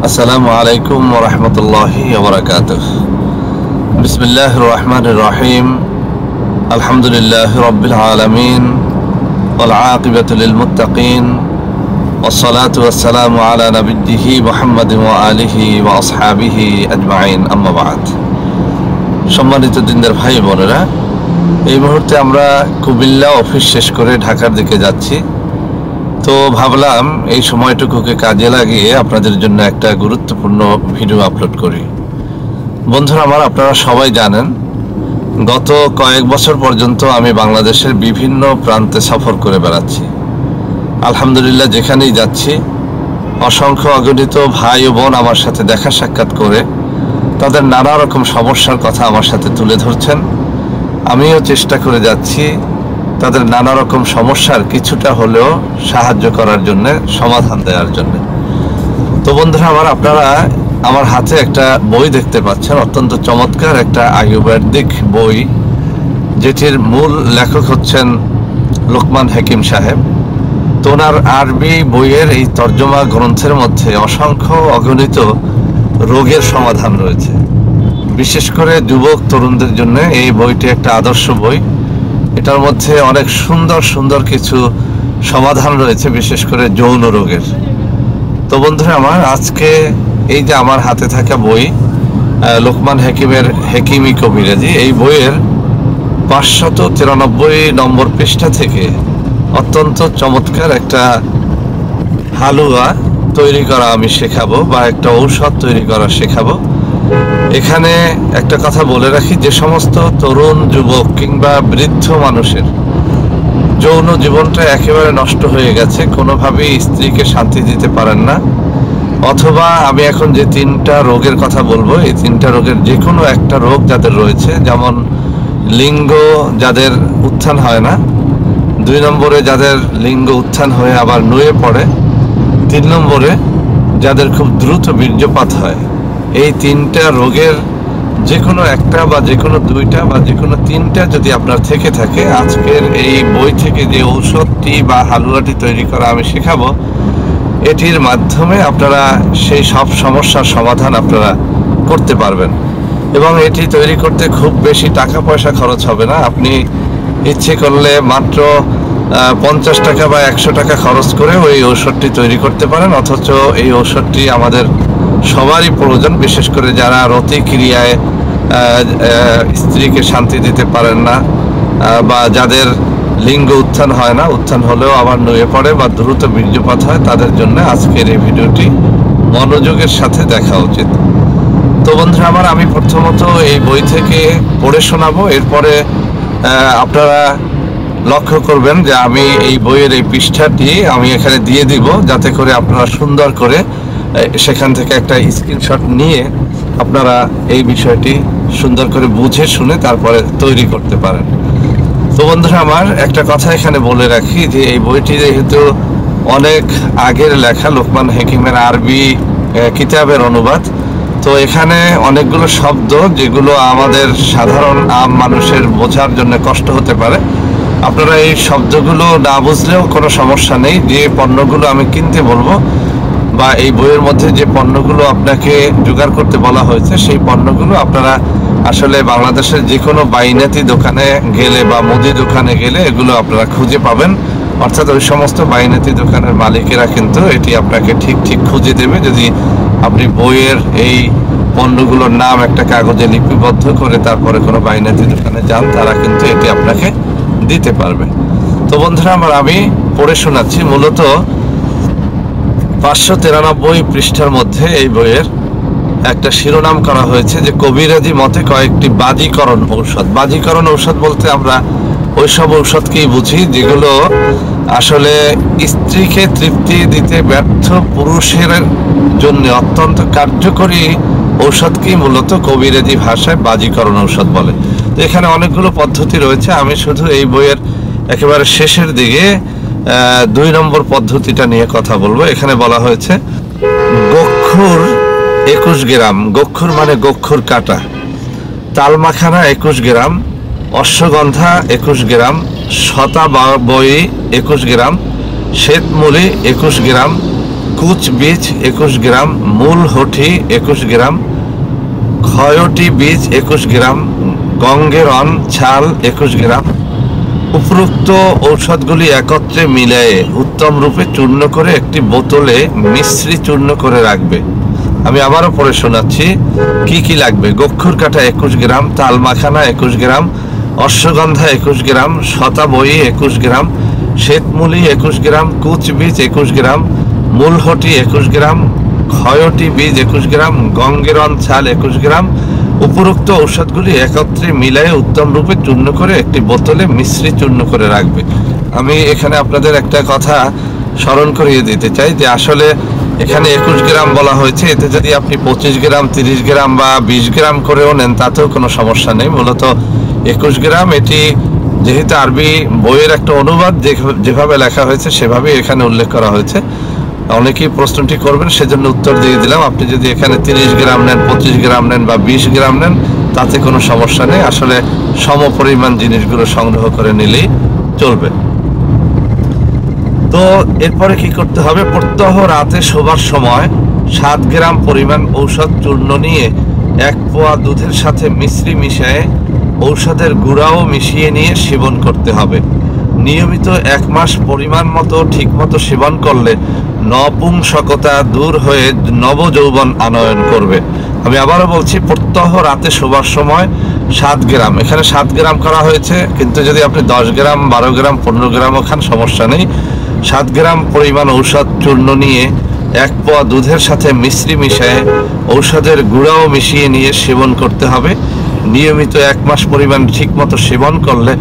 আসসালামু আলাইকুম ওয়া রাহমাতুল্লাহি ওয়া বারাকাতুহু। বিসমিল্লাহির রহমানির রহিম। আলহামদুলিল্লাহি রাব্বিল আলামিন ওয়াল আকিবাতু লিল মুত্তাকিন ওয়াস সালাতু ওয়াস সালামু আলা নাবিয়্যিহি মুহাম্মাদিন ওয়া আলিহি ওয়া আসহাবিহি আজমাইন, আম্মা বা'দ। সম্মানিত দিনদার ভাই বোনেরা, এই মুহূর্তে আমরা কুমিল্লা অফিস শেষ করে ঢাকার দিকে যাচ্ছি। তো ভাবলাম এই সময়টুকুকে কাজে লাগিয়ে আপনাদের জন্য একটা গুরুত্বপূর্ণ ভিডিও আপলোড করি। বন্ধুরা আমার, আপনারা সবাই জানেন গত কয়েক বছর পর্যন্ত আমি বাংলাদেশের বিভিন্ন প্রান্তে সফর করে বেড়াচ্ছি। আলহামদুলিল্লাহ, যেখানেই যাচ্ছি অসংখ্য অগণিত ভাই ও বোন আমার সাথে দেখা সাক্ষাৎ করে তাদের নানা রকম সমস্যার কথা আমার সাথে তুলে ধরছেন। আমিও চেষ্টা করে যাচ্ছি তাদের নানা রকম সমস্যার কিছুটা হলেও সাহায্য করার জন্য, সমাধান দেওয়ার জন্য। তো বন্ধুরা আমার, আপনারা আমার হাতে একটা বই দেখতে পাচ্ছেন, অত্যন্ত চমৎকার একটা আয়ুর্বেদিক বই, যেটির মূল লেখক হচ্ছেন লোকমান হাকিম সাহেব। তো ওনার আরবি বইয়ের এই তর্জমা গ্রন্থের মধ্যে অসংখ্য অগণিত রোগের সমাধান রয়েছে। বিশেষ করে যুবক তরুণদের জন্য এই বইটি একটা আদর্শ বই। এটার মধ্যে অনেক সুন্দর সুন্দর কিছু সমাধান রয়েছে, বিশেষ করে যৌন রোগের। তো বন্ধুরা আমার, আজকে এই যে আমার হাতে থাকা বই, লোকমান হাকিমের হেকিমি কবিরাজি, এই বইয়ের 593 নম্বর পৃষ্ঠা থেকে অত্যন্ত চমৎকার একটা হালুয়া তৈরি করা আমি শেখাবো, বা একটা ঔষধ তৈরি করা শেখাবো। এখানে একটা কথা বলে রাখি, যে সমস্ত তরুণ যুবক কিংবা বৃদ্ধ মানুষের যৌন জীবনটা একেবারে নষ্ট হয়ে গেছে, কোনোভাবেই স্ত্রীকে শান্তি দিতে পারেন না, অথবা আমি এখন যে 3টা রোগের কথা বলবো, এই 3টা রোগের যে কোনো একটা রোগ যাদের রয়েছে, যেমন লিঙ্গ যাদের উত্থান হয় না, 2 নম্বরে যাদের লিঙ্গ উত্থান হয়ে আবার নুয়ে পড়ে, 3 নম্বরে যাদের খুব দ্রুত বীর্যপাত হয়, এই 3টা রোগের যে কোনো একটা বা যে কোনো 2টা বা যে কোনো 3টা যদি আপনার থেকে থাকে, আজকের এই বই থেকে যে ঔষধটি বা হালুয়াটি তৈরি করা আমি শেখাবো, এটির মাধ্যমে আপনারা সেই সব সমস্যার সমাধান আপনারা করতে পারবেন। এবং এটি তৈরি করতে খুব বেশি টাকা পয়সা খরচ হবে না। আপনি ইচ্ছে করলে মাত্র 50 টাকা বা 100 টাকা খরচ করে ওই ঔষধটি তৈরি করতে পারেন। অথচ এই ঔষধটি আমাদের সবারই প্রয়োজন, বিশেষ করে যারা রতিক্রিয়ায় স্ত্রীকে শান্তি দিতে পারেন না, বা যাদের লিঙ্গ উত্থান হয় না, উত্থান হলেও আবার নুয়ে পড়ে বা দ্রুত বীর্যপাত হয়, তাদের জন্য আজকের এই ভিডিওটি মনোযোগের সাথে দেখা উচিত। তো বন্ধুরা আমার, আমি প্রথমত এই বই থেকে পড়ে শোনাবো, এরপরে আপনারা লক্ষ্য করবেন যে আমি এই বইয়ের এই পৃষ্ঠাটি আমি এখানে দিয়ে দিব, যাতে করে আপনারা সুন্দর করে সেখান থেকে একটা স্ক্রিনশট নিয়ে আপনারা এই বিষয়টি সুন্দর করে বুঝে শুনে তারপরে তৈরি করতে পারেন। তো বন্ধুরা আমার, একটা কথা এখানে বলে রাখি যে এই বইটি যেহেতু অনেক আগের লেখা, লোকমান হাকিমের আরবি কিতাবের অনুবাদ, তো এখানে অনেকগুলো শব্দ যেগুলো আমাদের সাধারণ আম মানুষের বোঝার জন্য কষ্ট হতে পারে। আপনারা এই শব্দগুলো না বুঝলেও কোনো সমস্যা নেই। যে পণ্যগুলো আমি কিনতে বলবো বা এই বইয়ের মধ্যে যে পণ্যগুলো আপনাকে জোগাড় করতে বলা হয়েছে, সেই পণ্যগুলো আপনারা আসলে বাংলাদেশের যে কোনো বাইনাতি দোকানে গেলে বা মুদি দোকানে গেলে এগুলো আপনারা খুঁজে পাবেন। অর্থাৎ ওই সমস্ত বাইনাতি দোকানের মালিকেরা কিন্তু এটি আপনাকে ঠিক ঠিক খুঁজে দেবে, যদি আপনি বইয়ের এই পণ্যগুলোর নাম একটা কাগজে লিপিবদ্ধ করে তারপরে কোনো বাইনাতি দোকানে যান, তারা কিন্তু এটি আপনাকে দিতে পারবে। তো বন্ধুরা আমার, আমি পড়ে শোনাচ্ছি। মূলত 593 পৃষ্ঠার মধ্যে এই বইয়ের একটা শিরোনাম করা হয়েছে যে কবিরাজি মতে কয়েকটি বাজিকরণ ঔষধ। বাজিকরণ ঔষধ বলতে আমরা ওইসব ঔষধকেই বুঝি যেগুলো আসলে স্ত্রীকে তৃপ্তি দিতে ব্যর্থ পুরুষের জন্য অত্যন্ত কার্যকরী ঔষধকেই মূলত কবিরাজি ভাষায় বাজিকরণ ঔষধ বলে। তো এখানে অনেকগুলো পদ্ধতি রয়েছে, আমি শুধু এই বইয়ের একেবারে শেষের দিকে 2 নম্বর পদ্ধতিটা নিয়ে কথা বলবো। এখানে বলা হয়েছে গক্ষুর 21 গ্রাম, গক্ষুর মানে গক্ষুর কাটা, তালমাখানা 21 গ্রাম, অশ্বগন্ধা 21 গ্রাম, শতাবয়ী 21 গ্রাম, শ্বেতমূলি 21 গ্রাম, কুচ বীজ 21 গ্রাম, মূল হঠি 21 গ্রাম, ক্ষয়টি বীজ 21 গ্রাম, গঙ্গেরন ছাল 21 গ্রাম। উপরোক্ত ঔষধগুলি একত্রে মিলিয়ে উত্তম রূপে চূর্ণ করে একটি বোতলে মিশ্রি চূর্ণ করে রাখবে। আমি আবারও পড়ে শোনাচ্ছি কি কি লাগবে। গক্ষুর কাঠা 21 গ্রাম, তাল মাখানা 21 গ্রাম, অশ্বগন্ধা 21 গ্রাম, শতাবয়ী 21 গ্রাম, শ্বেতমূলি 21 গ্রাম, কুচ বীজ 21 গ্রাম, মূলহটি 21 গ্রাম, ক্ষয়টি বীজ 21 গ্রাম, গঙ্গেরন ছাল 21 গ্রাম। উপরোক্ত ঔষধগুলি একত্রে মিলিয়ে উত্তম রূপে চূর্ণ করে একটি বোতলে মিশ্রি চূর্ণ করে রাখবে। আমি এখানে আপনাদের একটা কথা স্মরণ করিয়ে দিতে চাই যে আসলে এখানে 21 গ্রাম বলা হয়েছে, এতে যদি আপনি 25 গ্রাম, 30 গ্রাম বা 20 গ্রাম করেও নেন তাতেও কোনো সমস্যা নেই। মূলত 21 গ্রাম, এটি যেহেতু আরবি বইয়ের একটা অনুবাদ, যেভাবে লেখা হয়েছে সেভাবেই এখানে উল্লেখ করা হয়েছে। অনেকেই প্রশ্নটি করবেন, সেজন্য উত্তর দিয়ে দিলাম। আপনি যদি এখানে 30 গ্রাম নেন, 25 গ্রাম নেন বা 20 গ্রাম নেন তাতে কোনো সমস্যা নেই। আসলে সমপরিমাণ জিনিসগুলো সংগ্রহ করে নিলেই চলবে। তো এরপরে কি করতে হবে, প্রত্যহ রাতে শোবার সময় 7 গ্রাম পরিমাণ ঔষধ চূর্ণ নিয়ে 1 পোয়া দুধের সাথে মিশ্রি মিশিয়ে ঔষধের গুঁড়াও মিশিয়ে নিয়ে সেবন করতে হবে। নিয়মিত 1 মাস পরিমাণ মতো ঠিকমতো সেবন করলে নপুংসকতা দূর হয়ে নবযৌবন আনয়ন করবে। আমি আবারও বলছি, প্রত্যহ রাতে শোবার সময় 7 গ্রাম, এখানে 7 গ্রাম করা হয়েছে, কিন্তু যদি আপনি 10 গ্রাম, 12 গ্রাম, 15 গ্রামও খান সমস্যা নেই। 7 গ্রাম পরিমাণ ঔষধ চূর্ণ নিয়ে 1 পোয়া দুধের সাথে মিশ্রি মিশিয়ে ঔষধের গুঁড়াও মিশিয়ে নিয়ে সেবন করতে হবে। নিয়মিত 1 মাস পরিমাণ ঠিকমতো সেবন করলে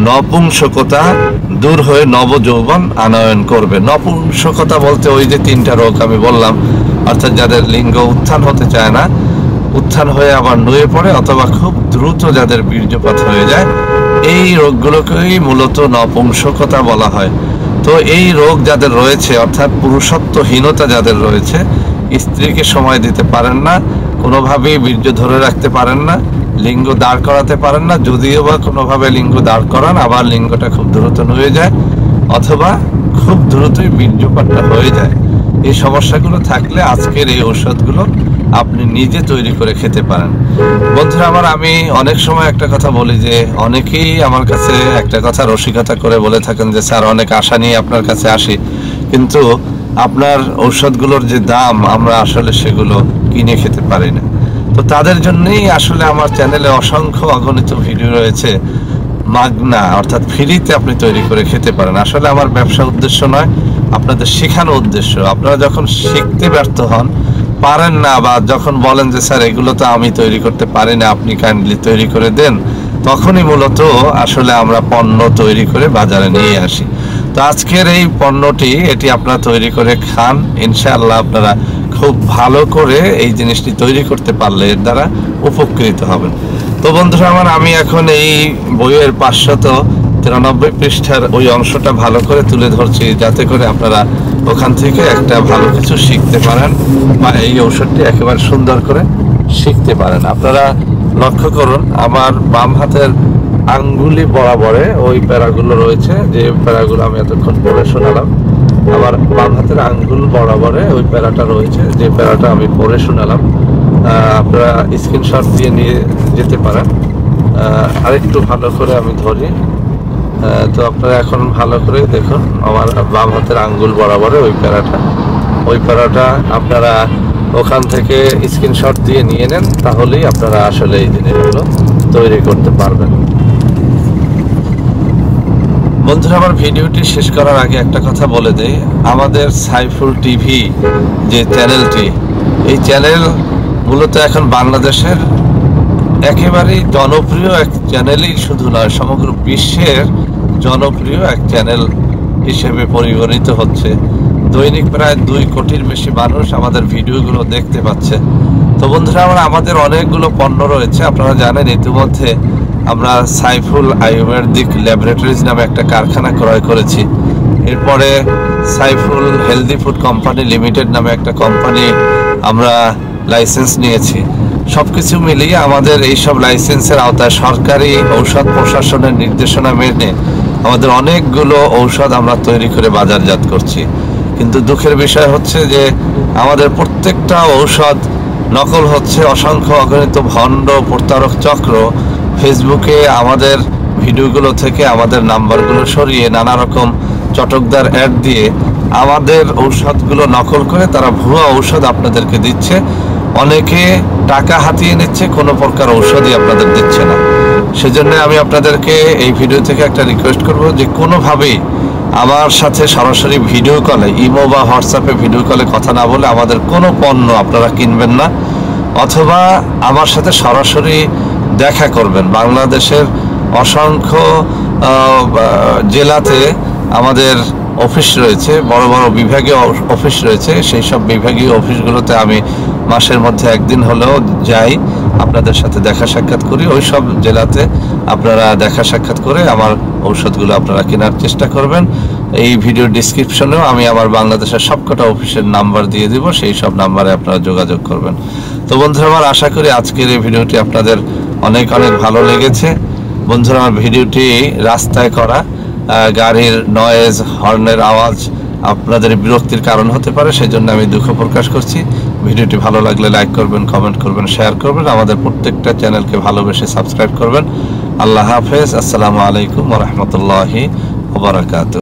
নপুংসকতা দূর হয়ে নবযৌবন আনয়ন করবে। নপুংসকতা বলতে ওই যে 3টা রোগ আমি বললাম, অর্থাৎ যাদের লিঙ্গ উত্থান হতে চায় না, উত্থান হয়ে আবার নুয়ে পড়ে, অথবা খুব দ্রুত যাদের বীর্যপাত হয়ে যায়, এই রোগগুলোকেই মূলত নপুংসকতা বলা হয়। তো এই রোগ যাদের রয়েছে, অর্থাৎ পুরুষত্বহীনতা যাদের রয়েছে, স্ত্রীকে সময় দিতে পারেন না, কোনোভাবেই বীর্য ধরে রাখতে পারেন না, লিঙ্গ দাঁড় করাতে পারেন না, যদিও বা কোনোভাবে লিঙ্গ দাঁড় করান আবার লিঙ্গটা খুব দ্রুত নুয়ে যায়, অথবা খুব দ্রুতই বীর্যপাতটা হয়ে যায়, এই সমস্যাগুলো থাকলে আজকের এই ঔষধগুলো আপনি নিজে তৈরি করে খেতে পারেন। বন্ধুরা আমার, আমি অনেক সময় একটা কথা বলি যে অনেকেই আমার কাছে একটা কথা রসিকতা করে বলে থাকেন যে স্যার, অনেক আশা নিয়ে আপনার কাছে আসি, কিন্তু আপনার ঔষধগুলোর যে দাম আমরা আসলে সেগুলো কিনে খেতে পারি না। তো তাদের জন্যই আসলে আমার চ্যানেলে অসংখ্য অগণিত ভিডিও রয়েছে মাগনা, অর্থাৎ ফ্রিতে আপনি তৈরি করে খেতে পারেন। আসলে আমার ব্যবসা উদ্দেশ্য নয়, আপনাদের শেখানো উদ্দেশ্য। আপনারা যখন শিখতে ব্যর্থ হন, পারেন না, বা যখন বলেন যে স্যার এগুলো তো আমি তৈরি করতে পারি না, আপনি কাইন্ডলি তৈরি করে দেন, তখনই মূলত আসলে আমরা পণ্য তৈরি করে বাজারে নিয়ে আসি। তো আজকের এই পণ্যটি, এটি আপনারা তৈরি করে খান, ইনশাআল্লাহ আপনারা খুব ভালো করে এই জিনিসটি তৈরি করতে পারলে এর দ্বারা উপকৃত হবেন। তো বন্ধুরা আমার, আমি এখন এই বইয়ের 593 পৃষ্ঠার ওই অংশটা ভালো করে তুলে ধরছি, যাতে করে আপনারা ওখান থেকে একটা ভালো কিছু শিখতে পারেন, বা এই ঔষধটি একেবারে সুন্দর করে শিখতে পারেন। আপনারা লক্ষ্য করুন, আমার বাম হাতের আঙ্গুলি বরাবরে ওই প্যারাগুলো রয়েছে, যে প্যারাগুলো আমি এতক্ষণ পড়ে শোনালাম। আমার বাম হাতের আঙ্গুল বরাবরে ওই প্যারাটা রয়েছে, যে প্যারাটা আমি পড়ে শোনালাম। আপনারা স্ক্রিনশট দিয়ে নিয়ে যেতে পারেন। আরেকটু ভালো করে আমি ধরি, তো আপনারা এখন ভালো করে দেখুন, আমার বাম হাতের আঙ্গুল বরাবরে ওই প্যারাটা আপনারা ওখান থেকে স্ক্রিনশট দিয়ে নিয়ে নেন, তাহলেই আপনারা আসলে এই জিনিসগুলো তৈরি করতে পারবেন। বন্ধুরা আমার, ভিডিওটি শেষ করার আগে একটা কথা বলে দেই, আমাদের সাইফুল টিভি যে চ্যানেলটি, এই চ্যানেল মূলত এখন বাংলাদেশের একেবারেই জনপ্রিয় এক চ্যানেলই শুধু নয়, সমগ্র বিশ্বের জনপ্রিয় এক চ্যানেল হিসেবে পরিগণিত হচ্ছে। দৈনিক প্রায় 2 কোটির বেশি মানুষ আমাদের ভিডিওগুলো দেখতে পাচ্ছে। তো বন্ধুরা আমার, আমাদের অনেকগুলো পণ্য রয়েছে। আপনারা জানেন ইতিমধ্যে আমরা সাইফুল আয়ুর্বেদিক ল্যাবরেটরিজ নামে একটা কারখানা ক্রয় করেছি। এরপরে Saiful healthy food company limited নামে একটা কোম্পানি আমরা লাইসেন্স নিয়েছি। সবকিছু মিলিয়ে আমাদের এইসব লাইসেন্সের আওতায় সরকারি ঔষধ প্রশাসনের নির্দেশনা মেনে আমাদের অনেকগুলো ঔষধ আমরা তৈরি করে বাজারজাত করছি। কিন্তু দুঃখের বিষয় হচ্ছে যে আমাদের প্রত্যেকটা ঔষধ নকল হচ্ছে। অসংখ্য অগণিত ভণ্ড প্রতারক চক্র ফেসবুকে আমাদের ভিডিওগুলো থেকে আমাদের নাম্বারগুলো সরিয়ে নানা রকম চটকদার অ্যাড দিয়ে আমাদের ঔষধগুলো নকল করে তারা ভুয়া ঔষধ আপনাদেরকে দিচ্ছে। অনেকে টাকা হাতিয়ে নিচ্ছে, কোনো প্রকার ঔষধই আপনাদের দিচ্ছে না। সেজন্য আমি আপনাদেরকে এই ভিডিও থেকে একটা রিকোয়েস্ট করব যে কোনোভাবেই আমার সাথে সরাসরি ভিডিও কলে, ইমো বা হোয়াটসঅ্যাপে ভিডিও কলে কথা না বলে আমাদের কোনো পণ্য আপনারা কিনবেন না, অথবা আমার সাথে সরাসরি দেখা করবেন। বাংলাদেশের অসংখ্য জেলাতে আমাদের অফিস রয়েছে, বড় বড় বিভাগীয় অফিস রয়েছে। সেই সব বিভাগীয় অফিসগুলোতে আমি মাসের মধ্যে একদিন হলেও যাই, আপনাদের সাথে দেখা সাক্ষাৎ করি। ওই সব জেলাতে আপনারা দেখা সাক্ষাৎ করে আমার ঔষধগুলো আপনারা কেনার চেষ্টা করবেন। এই ভিডিও ডিসক্রিপশনেও আমি আমার বাংলাদেশের সবকটা অফিসের নাম্বার দিয়ে দিব, সেই সব নাম্বারে আপনারা যোগাযোগ করবেন। তো বন্ধুরা আমার আশা করি আজকের এই ভিডিওটি আপনাদের অনেক অনেক ভালো লেগেছে। বন্ধুরা আমার ভিডিওটি রাস্তায় করা, গাড়ির নয়েজ, হর্নের আওয়াজ আপনাদের বিরক্তির কারণ হতে পারে, সেই জন্য আমি দুঃখ প্রকাশ করছি। ভিডিওটি ভালো লাগলে লাইক করবেন, কমেন্ট করবেন, শেয়ার করবেন। আমাদের প্রত্যেকটা চ্যানেলকে ভালোবেসে সাবস্ক্রাইব করবেন। আল্লাহ হাফেজ। আসসালামু আলাইকুম ওয়া রাহমাতুল্লাহি ওয়া বারাকাতুহু।